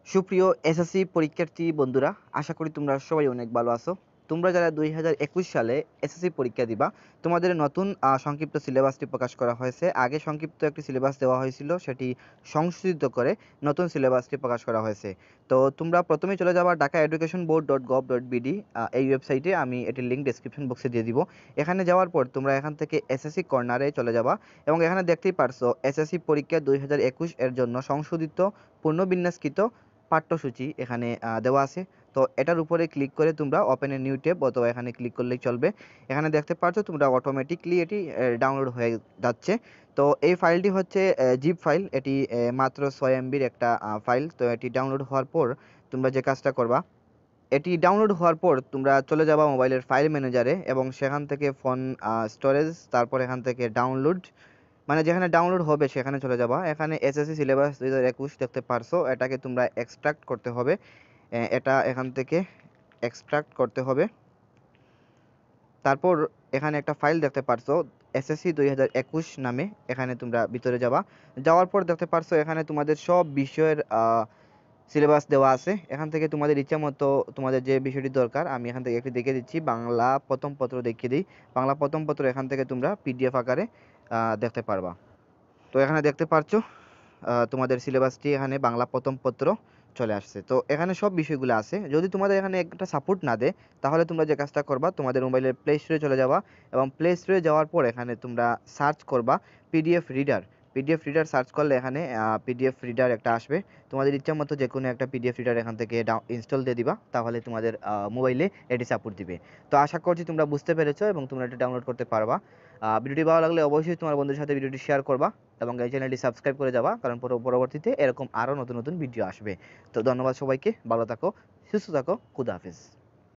সুপ্রিয় এসএসসি পরীক্ষার্থী বন্ধুরা, আশা করি তোমরা সবাই অনেক ভালো আছো। তোমরা যারা 2021 সালে এসএসসি পরীক্ষা দিবা, তোমাদের নতুন সংক্ষিপ্ত সিলেবাসটি প্রকাশ করা হয়েছে। আগে সংক্ষিপ্ত একটি সিলেবাস দেওয়া হয়েছিল, সেটি সংশোধিত করে নতুন সিলেবাসটি প্রকাশ করা হয়েছে। তো তোমরা প্রথমেই চলে যাবা dhakaeducationboard.gov.bd, এই ওয়েবসাইটে। আমি এটির লিঙ্ক ডেসক্রিপশন বক্সে দিয়ে দিব। এখানে যাওয়ার পর তোমরা এখান থেকে এসএসসি কর্নারে চলে যাবা এবং এখানে দেখতেই পারছো এসএসসি পরীক্ষা 2021 এর জন্য সংশোধিত পুনর্বিন্যাসকৃত পাঠ্যসূচি এখানে দেওয়া আছে। তো এটার উপরে ক্লিক করে তোমরা ওপেন এ নিউ ট্যাব অথবা এখানে ক্লিক করলেই চলবে। এখানে দেখতে পাচ্ছ তোমরা অটোমেটিকলি এটি ডাউনলোড হয়ে যাচ্ছে। তো এই ফাইলটি হচ্ছে জিপ ফাইল। এটি মাত্র 6 এমবির একটা ফাইল। তো এটি ডাউনলোড হওয়ার পর তোমরা যে কাজটা করবা, এটি ডাউনলোড হওয়ার পর তোমরা চলে যাবা মোবাইলের ফাইল ম্যানেজারে এবং সেখান থেকে ফোন স্টোরেজ, তারপর এখান থেকে ডাউনলোড, মানে যেখানে ডাউনলোড হবে সেখানে চলে যাবা। এখানে এসএসসি সিলেবাস 2021 দেখতে পারছো, এটাকে তোমরা এক্সট্রাক্ট করতে হবে। এটা এখান থেকে এক্সট্রাক্ট করতে হবে। তারপর এখানে একটা ফাইল দেখতে পারছো এসএসসি 2021 নামে, এখানে তোমরা ভিতরে যাবা। যাওয়ার পর দেখতে পারছো এখানে তোমাদের সব বিষয়ের সিলেবাস দেওয়া আছে। এখান থেকে তোমাদের ইচ্ছা মতো তোমাদের যে বিষয়টি দরকার, আমি এখান থেকে একটি দেখিয়ে দিচ্ছি। বাংলা প্রথম পত্র দেখিয়ে দিই। বাংলা প্রথম পত্র এখান থেকে তোমরা পিডিএফ আকারে দেখতে পারবা। তো এখানে দেখতে পাচ্ছো তোমাদের সিলেবাসটি এখানে বাংলা প্রথম পত্র চলে আসছে। তো এখানে সব বিষয়গুলো আছে। যদি তোমাদের এখানে একটা সাপোর্ট না দেয়, তাহলে তোমরা যে কাজটা করবা, তোমাদের মোবাইলের প্লে স্টোরে চলে যাবা এবং প্লে স্টোরে যাওয়ার পর এখানে তোমরা সার্চ করবা PDF reader. PDF reader search করলে এখানে পিডিএফ রিডার একটা আসবে। তোমাদের ইচ্ছা মতো যে কোনো একটা পিডিএফ রিডার এখান থেকে ইনস্টল দিয়ে দিবা, তাহলে তোমাদের মোবাইলে এটি সাপোর্ট দিবে। তো আশা করছি তোমরা বুঝতে পেরেছো এবং তোমরা এটা ডাউনলোড করতে পারবা। ভিডিওটি ভালো লাগলে অবশ্যই তোমার বন্ধুদের সাথে ভিডিওটি শেয়ার করবা এবং এই চ্যানেলটি সাবস্ক্রাইব করে যাবা, কারণ পরবর্তীতে এরকম আরও নতুন নতুন ভিডিও আসবে। তো ধন্যবাদ সবাইকে, ভালো থাকো, সুস্থ থাকো, খুদা হাফেজ।